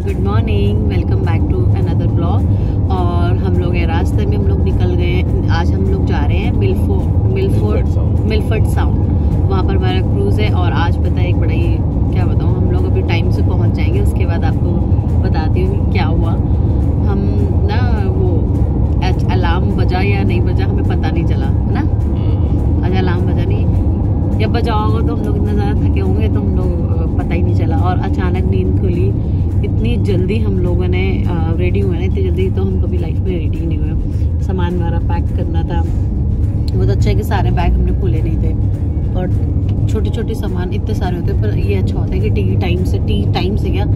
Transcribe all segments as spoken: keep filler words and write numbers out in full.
Good morning, welcome back to another blog. और हम लोग हैं रास्ते में, हम लोग निकल गए। आज हम लोग जा रहे हैं मिलफोर्ड मिलफोर्ड मिलफर्ड साउंड, वहाँ पर हमारा क्रूज़ है। और आज पता है एक बड़ा ही, क्या बताऊँ, हम लोग अभी टाइम से पहुँच जाएंगे, उसके बाद आपको बताती हूँ क्या हुआ। हम ना वो अलार्म बजा या नहीं बजा हमें पता नहीं चला है ना। आज अलार्म बजा नहीं, जब बजा होगा तो हम लोग इतना ज़्यादा थके होंगे तो हम लोग पता ही नहीं चला। और अचानक नींद खुली, इतनी जल्दी हम लोगों ने रेडी हुए ना, इतनी जल्दी तो हम कभी लाइफ में रेडी ही नहीं हुए। सामान हमारा पैक करना था, बहुत अच्छा है कि सारे बैग हमने खोले नहीं थे। और छोटी छोटी सामान इतने सारे होते, पर ये अच्छा होता है कि टी टाइम से टी टाइम से क्या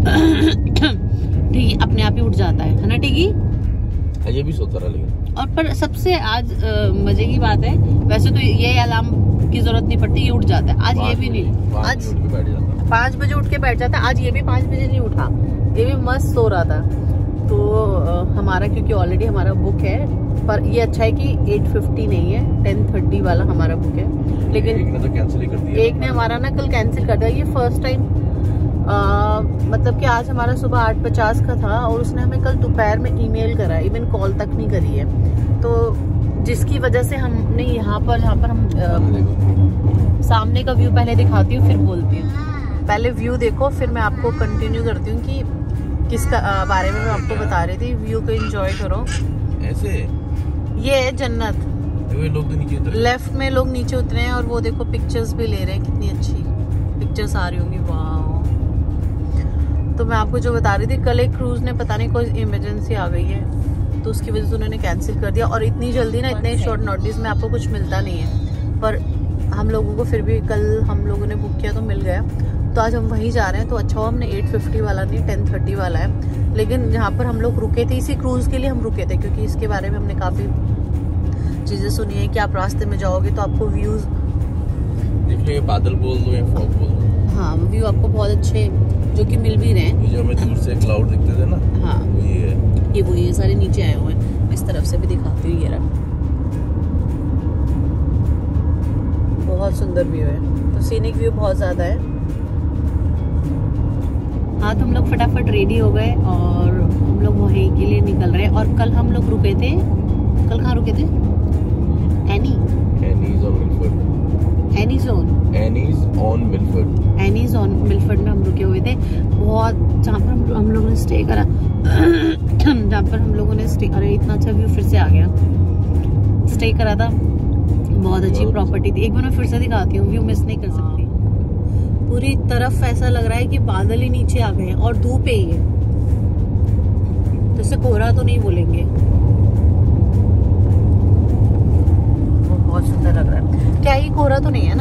टी अपने आप ही उठ जाता है है ना टीगी। ये भी सोता रहा लेकिन। और पर सबसे आज मजे की बात है, वैसे तो ये अलार्म की जरूरत नहीं पड़ती, ये उठ जाता है। आज ये भी नहीं, आज पाँच बजे उठ के बैठ जाता है। आज ये भी पाँच बजे नहीं उठा, ये भी मस्त सो रहा था। तो आ, हमारा क्योंकि ऑलरेडी हमारा बुक है, पर ये अच्छा है कि आठ पचास नहीं है, दस तीस वाला हमारा बुक है। लेकिन एक ने तो कैंसिल ही कर दिया। एक ने हमारा ना कल कैंसिल कर दिया। ये फर्स्ट टाइम, मतलब कि आज हमारा सुबह आठ पचास का था और उसने हमें कल दोपहर में ईमेल करा, इवन कॉल तक नहीं करी है। तो जिसकी वजह से हमने यहाँ पर जहाँ पर हम आ, सामने का व्यू पहले दिखाती हूँ फिर बोलती हूँ। पहले व्यू देखो, फिर मैं आपको कंटिन्यू करती हूँ कि किसका आ, बारे में मैं आपको बता रही थी। व्यू को एंजॉय करो। ऐसे ये है जन्नत। लोग तो नीचे उतरे, लेफ्ट में लोग नीचे उतरे हैं और वो देखो पिक्चर्स भी ले रहे हैं, कितनी अच्छी पिक्चर्स आ रही होंगी। वाह। तो मैं आपको जो बता रही थी, कल एक क्रूज ने पता नहीं कोई इमरजेंसी आ गई है तो उसकी वजह से उन्होंने कैंसिल कर दिया। और इतनी जल्दी ना, इतने शॉर्ट नोटिस में आपको कुछ मिलता नहीं है, पर हम लोगों को फिर भी कल हम लोगों ने बुक किया तो मिल गया। तो आज हम वहीं जा रहे हैं। तो अच्छा हुआ हमने आठ पचास वाला नहीं, दस तीस वाला है। लेकिन जहाँ पर हम लोग रुके थे, इसी क्रूज के लिए हम रुके थे, क्योंकि इसके बारे में हमने काफ़ी चीज़ें सुनी है कि आप रास्ते में जाओगे तो आपको व्यूज़ देख लो, बादल बोल दो या फॉग बोल दो, हाँ व्यू आपको बहुत अच्छे जो कि मिल भी रहे हैं। जो हमें दूर से क्लाउड दिखते थे ना, हाँ वो ये है। ये वो ये सारे नीचे आए हुए हैं। इस तरफ से भी दिखाती हूँ, ये रहा, बहुत सुंदर व्यू है। तो सीनिक व्यू बहुत ज़्यादा है। हाँ तो हम लोग फटाफट रेडी हो गए और हम लोग वहीं के लिए निकल रहे हैं। और कल हम लोग रुके थे, कल कहाँ रुके थे? Annie Annie's on Milford Annie's on Annie's on Milford Annie's on Milford में हम रुके हुए थे। बहुत, जहाँ पर हम, हम लोगों ने स्टे करा जहाँ पर हम लोगों ने स्टे, अरे इतना अच्छा व्यू फिर से आ गया, स्टे करा था। बहुत अच्छी प्रॉपर्टी थी। एक बार मैं फिर से दिखाती हूँ, व्यू मिस नहीं कर सकती। पूरी तरफ ऐसा लग रहा है कि बादल ही नीचे आ गए हैं और धूप ही है, तो इसे कोहरा तो नहीं बोलेंगे। वो बहुत सुंदर लग रहा है। क्या ये कोहरा तो नहीं है ना?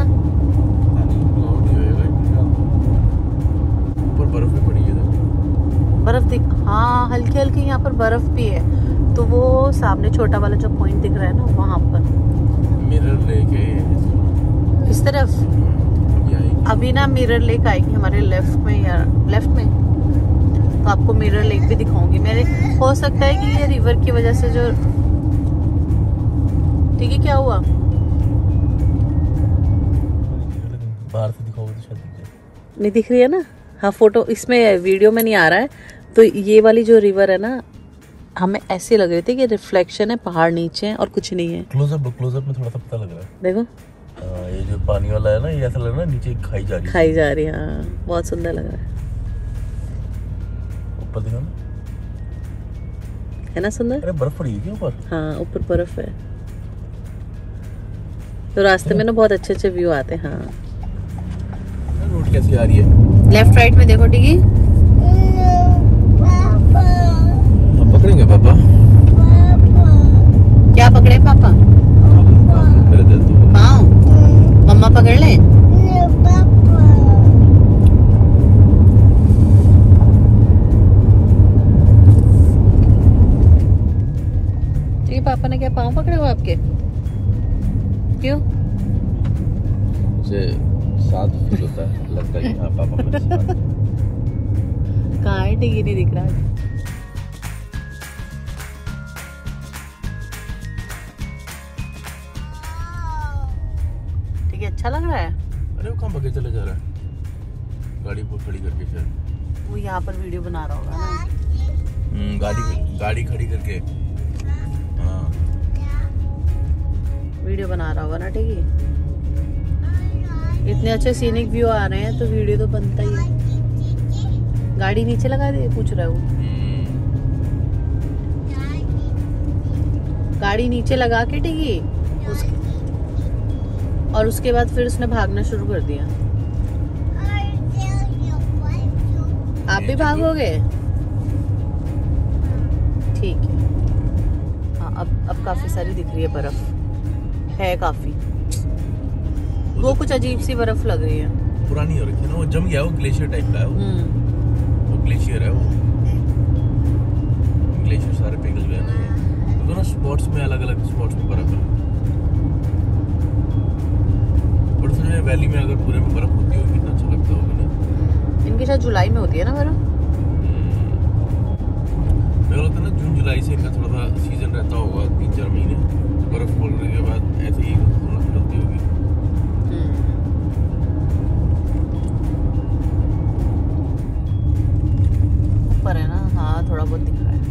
ऊपर बर्फ भी पड़ी है, बर्फ दिख, हाँ हल्की हल्की यहाँ पर बर्फ भी है। तो वो सामने छोटा वाला जो पॉइंट दिख रहा है ना, वहाँ पर मिरर लेक है इस तरफ। अभी ना मिरर लेक आएगी हमारे लेफ्ट में, या लेफ्ट में, तो आपको मिरर लेक भी दिखाऊंगी। मेरे हो सकता है कि ये रिवर की वजह से जो, ठीक है, क्या हुआ बाहर से दिखाओगे तो शायद नहीं दिख रही है ना। हाँ फोटो इसमें, वीडियो में नहीं आ रहा है। तो ये वाली जो रिवर है ना, हमें ऐसे लग रही थी कि रिफ्लेक्शन है, पहाड़ नीचे है और कुछ नहीं है। क्लोजअप क्लोजअप में थोड़ा सा पता लग रहा है। देखो आ, ये जो पानी वाला है ना, ये ऐसा लग रहा है नीचे खाई जा रही है, खाई जा रही है। हाँ बहुत सुंदर लग रहा है। ऊपर देखो ना, है ना सुंदर। अरे बर्फ पड़ी है क्या ऊपर? हाँ ऊपर बर्फ है। तो रास्ते में ना बहुत अच्छे अच्छे व्यू आते हैं। हाँ रोड कैसी आ रही है? लेफ्ट राइट में देखो टिकी। हम पकड़ेंगे पापा। क्या पकड़े पापा? मेरे दिल तो पाँव मम्मा पकड़ ले। ठीक है, पापा ने क्या पाँव पकड़े हुए आपके? क्यों? मुझे साथ फील होता है, लगता है कि हाँ पापा मेरे साथ। कहाँ है टिकी? नहीं दिख रहा है। ठीक है, अच्छा लग रहा है। अरे वो कहाँ भागे चले जा रहा है, गाड़ी को खड़ी करके शायद। वो यहाँ पर वीडियो बना रहा होगा ना। हम्म, गाड़ी गाड़ी खड़ी करके हाँ वीडियो बना रहा होगा ना। ठीक है, इतने अच्छे सीनिक व्यू आ रहे हैं तो वीडियो तो बनता ही है। गाड़ी नीचे लगा दे पूछ रहा हूँ। गाड़ी नीचे लगा के टिकी उसके, और उसके बाद फिर उसने भागना शुरू कर दिया। आप भी भागोगे? ठीक है। हाँ, अब अब काफी सारी दिख रही है बर्फ, है काफी। वो कुछ अजीब सी बर्फ लग रही है, पुरानी हो रखी है ना, वो जम गया, वो ग्लेशियर टाइप का है वो। वो ग्लेशियर है वो, ग्लेशियर सारे पिघल गए ना ये, तो ना स्पॉट्स में अलग अलग स्पॉट्स में बर्फ है। और उसमें वैली में अगर पूरे में बर्फ होती हो कितना अच्छा लगता होगा ना। इनकी शायद जुलाई में होती है ना बर्फ। मेरा लगता है ना जून जुलाई से इनका थोड़ा सा सीजन रहता होगा, तीन चार महीने बर्फ पड़ने के बाद ऐसे ही थोड़ा निकलती होगी। ऊपर है ना, हाँ थोड़ा बहुत दिख रहा है।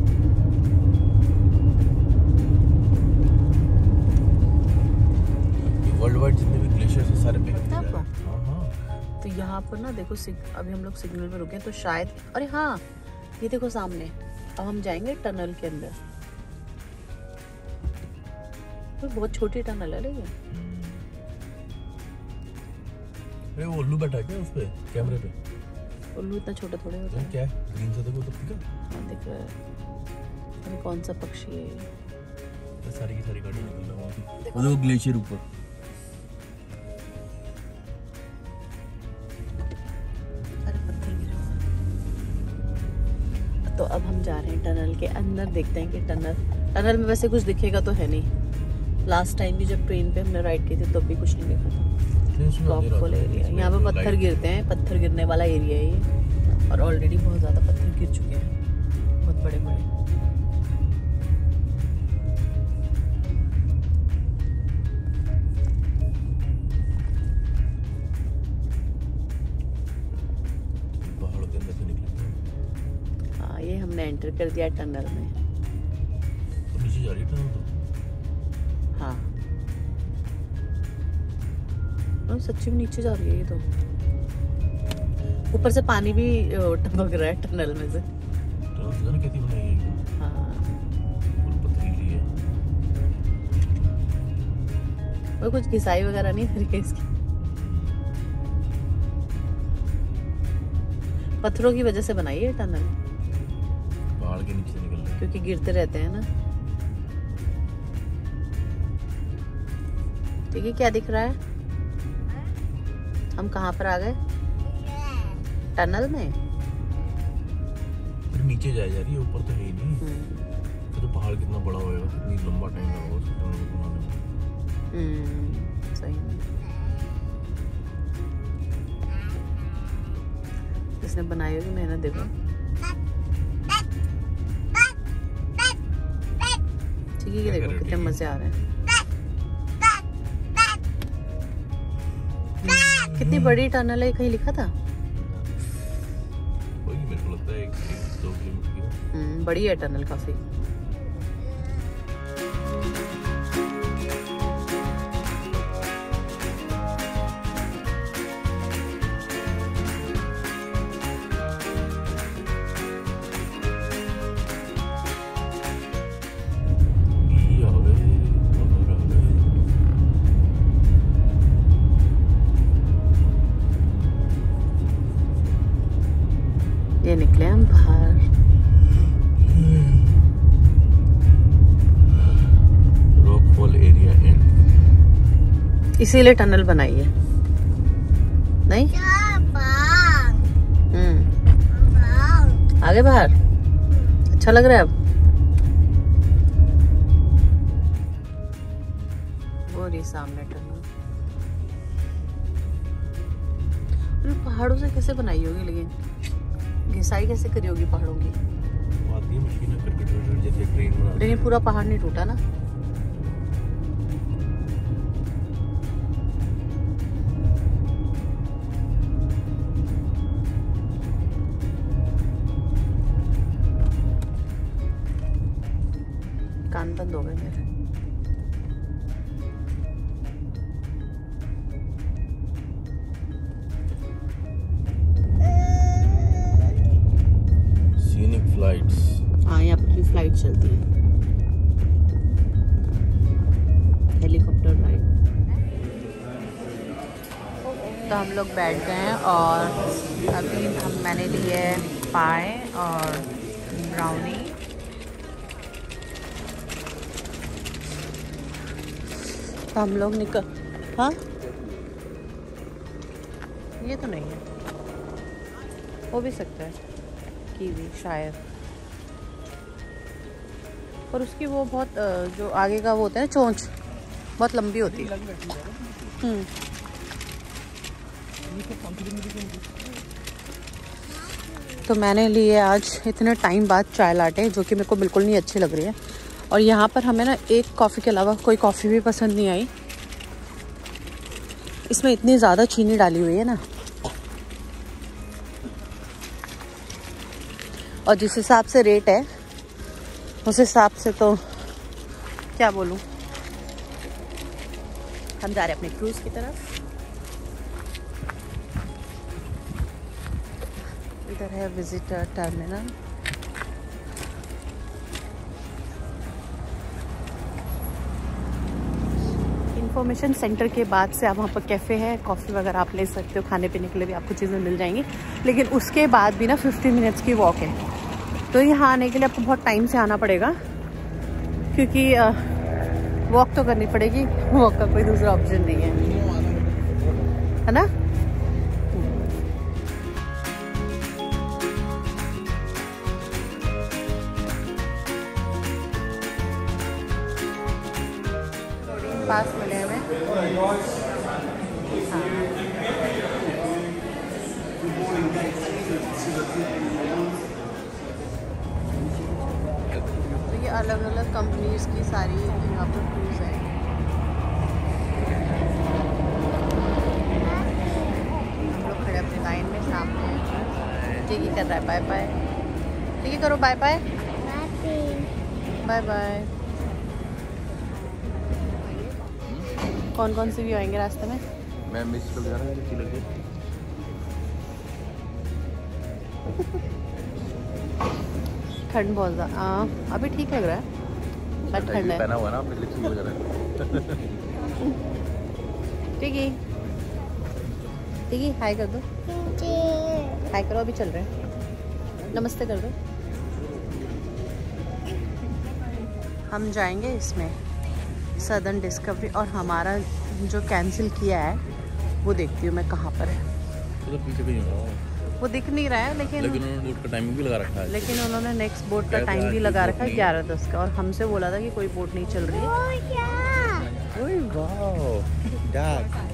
वर्ल्ड वाइड जितने भी ग्लेशियर से सारे पिघल पता है गए। आपको? हाँ हाँ। तो यहाँ पर ना देखो, अभी हम लोग सिग्नल पे रुके हैं तो शायद, अरे हाँ ये देखो सामने, अब हम जाएंगे टनल के अंदर। तो बहुत छोटी टनल है लेकिन। अरे वो उल्लू बैठा क्या उस पे कैमरे पे? उल्लू इतना छोटा थोड़े होता है। क्या है ग्रीन सा देखो तो दिखा। हाँ दिख रहा है। अरे कौन सा पक्षी है ये? सारी की सारी गाड़ी निकल रहा है वहाँ पे। वो देखो ग्लेशियर ऊपर। अरे पत्थर गिरा हुआ है। तो अब हम जा रहे हैं टनल के अंदर, देखते हैं कि टनल टनल में वैसे कुछ दिखेगा तो है नहीं। लास्ट टाइम भी जब ट्रेन पे हमने राइड की थी तब भी कुछ नहीं देखा था। फुल एरिया, यहाँ पे पत्थर गिरते हैं, पत्थर गिरने वाला एरिया है ये, और ऑलरेडी बहुत ज़्यादा पत्थर गिर चुके हैं, बहुत बड़े बड़े। पहाड़ों के अंदर से निकले। हाँ ये हमने एंटर कर दिया टनल में। तो नीचे जा रही है टनल तो। हाँ और सच्ची में नीचे जा रही है ये तो। ऊपर से पानी भी टपक रहा है टनल में से। टनल तो जाने कैसी बनाई है। हाँ पथरीली है। और कुछ घिसाई वगैरह नहीं है इसकी। पत्थरों की वजह से बनाई है टनल, पहाड़ के नीचे से निकल रहे हैं क्योंकि गिरते रहते हैं ना। ठीक है, क्या दिख रहा है? हम कहाँ पर आ गए? टनल में। फिर नीचे जाए जा रही है, ऊपर तो है ही नहीं। फिर तो पहाड़ कितना बड़ा होगा, कितनी लंबा टाइम लगा उसको टनल बनाने में। हम्म सही में। इसने बनाई होगी मेहनत, देखो। ठीक है, देखो कितने मजे आ रहे हैं। कितनी बड़ी टनल है, कहीं लिखा था? वही मेरे को लगता है एक, एक दो किलोमीटर की। हम्म बड़ी है टनल काफी। ये निकले हम बाहर। रॉकफॉल एरिया एंड, इसीलिए टनल बनाई है नहीं? हम्म आगे बाहर अच्छा लग रहा है अब। वो रही सामने टनल। पहाड़ों से कैसे बनाई होगी, लेकिन घिसाई कैसे करी होगी पहाड़ों की? आती है मशीन करके जैसे ट्रेन बना। लेकिन पूरा पहाड़ नहीं टूटा ना। बंद हो गए मेरे। Scenic flights. हाँ, यहाँ पर भी फ्लाइट चलती है, हेलीकॉप्टर राइड। तो हम लोग बैठ गए हैं और अभी हम मैंने लिए पाए और ब्राउनी। तो हम लोग निकल, हाँ ये तो नहीं है, हो भी सकता है कीवी शायद, पर उसकी वो बहुत जो आगे का वो होता है ना चोंच, बहुत लंबी होती है। हम्म तो मैंने लिए आज इतने टाइम बाद चाय लाटे, जो कि मेरे को बिल्कुल नहीं अच्छी लग रही है। और यहाँ पर हमें ना एक कॉफ़ी के अलावा कोई कॉफ़ी भी पसंद नहीं आई। इसमें इतनी ज़्यादा चीनी डाली हुई है ना, और जिस हिसाब से रेट है उस हिसाब से तो क्या बोलूँ। हम जा रहे हैं अपने क्रूज़ की तरफ। इधर है विजिटर टर्मिनल। इंफॉर्मेशन सेंटर के बाद से आप वहाँ पर कैफ़े है, कॉफ़ी वगैरह आप ले सकते हो, खाने पीने के लिए भी आपको चीज़ें मिल जाएंगी। लेकिन उसके बाद भी ना फिफ्टी मिनट्स की वॉक है, तो यहाँ आने के लिए आपको बहुत टाइम से आना पड़ेगा, क्योंकि वॉक तो करनी पड़ेगी, वॉक का कोई दूसरा ऑप्शन नहीं है, है ना। पास मिले हमें। हाँ। तो ये अलग अलग कंपनीज की सारी यहाँ पर क्रूज है। हम लोग खड़े अपनी लाइन में सामने। ठीक ही कर रहा है, बाय बाय। ठीक है करो, बाय बाय बाय बाय। कौन कौन से व्यू आएंगे रास्ते में? मैं मिस कर जा रहा हूँ, अच्छी लगी। ठंड बहुत ज़्यादा, अभी ठीक लग रहा है, बट ठंड है। पहना हुआ ना आपने, लिपस्टिक वगैरह। ठीक है ठीक है, हाय कर दो, हाय करो, अभी चल रहे हैं, नमस्ते कर दो। हम जाएंगे इसमें सदर्न डिस्कवरी, और हमारा जो कैंसिल किया है वो देखती हूँ मैं कहाँ पर है। तो पीछे कहीं होगा, वो दिख नहीं रहा है, लेकिन लेकिन उन्होंने बोट का टाइमिंग भी लगा रखा है। लेकिन उन्होंने नेक्स्ट बोट का टाइम भी लगा रखा है ग्यारह दस का, और हमसे बोला था कि कोई बोट नहीं चल रही है। Oh wow, duck.